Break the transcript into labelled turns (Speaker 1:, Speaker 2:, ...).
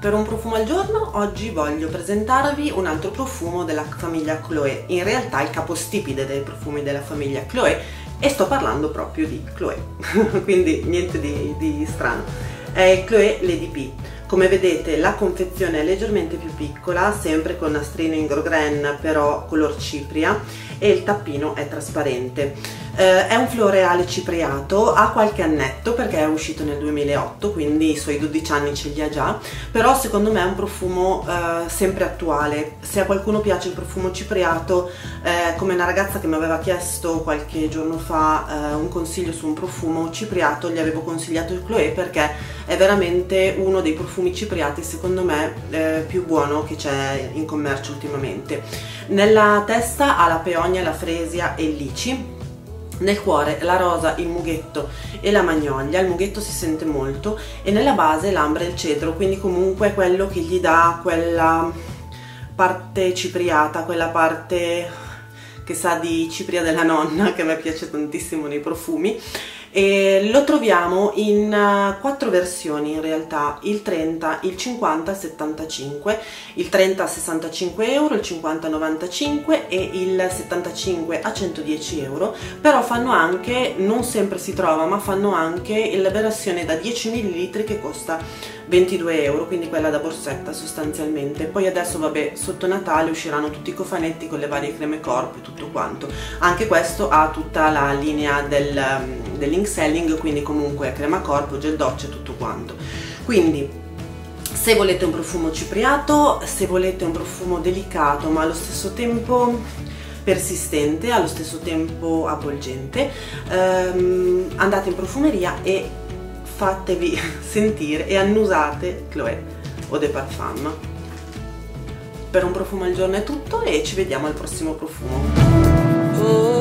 Speaker 1: Per un profumo al giorno oggi voglio presentarvi un altro profumo della famiglia Chloé, in realtà il capostipite dei profumi della famiglia Chloé, e sto parlando proprio di Chloé, quindi niente di strano. È Chloé Lady P. Come vedete la confezione è leggermente più piccola, sempre con nastrino in grosgrain però color cipria, e il tappino è trasparente. È un floreale cipriato, ha qualche annetto perché è uscito nel 2008, quindi i suoi 12 anni ce li ha già, però secondo me è un profumo sempre attuale. Se a qualcuno piace il profumo cipriato, come una ragazza che mi aveva chiesto qualche giorno fa un consiglio su un profumo cipriato, gli avevo consigliato il Chloé perché è veramente uno dei profumi cipriati secondo me più buono che c'è in commercio ultimamente. Nella testa ha la peonia, la fresia e il lici. Nel cuore la rosa, il mughetto e la magnolia, il mughetto si sente molto, e nella base l'ambra e il cedro, quindi comunque quello che gli dà quella parte cipriata, quella parte che sa di cipria della nonna, che a me piace tantissimo nei profumi. E lo troviamo in 4 versioni in realtà, il 30, il 50 e il 75, il 30 a 65 euro, il 50 a 95 e il 75 a 110 euro, però fanno anche, non sempre si trova, ma fanno anche la versione da 10 ml che costa 22 euro, quindi quella da borsetta sostanzialmente. Poi adesso vabbè, sotto Natale usciranno tutti i cofanetti con le varie creme corpo e tutto quanto. Anche questo ha tutta la linea dell'ink selling, quindi comunque crema corpo, gel doccia e tutto quanto. Quindi se volete un profumo cipriato, se volete un profumo delicato ma allo stesso tempo persistente, allo stesso tempo avvolgente, andate in profumeria e fatevi sentire e annusate Chloé Eau de Parfum. Per un profumo al giorno è tutto e ci vediamo al prossimo profumo.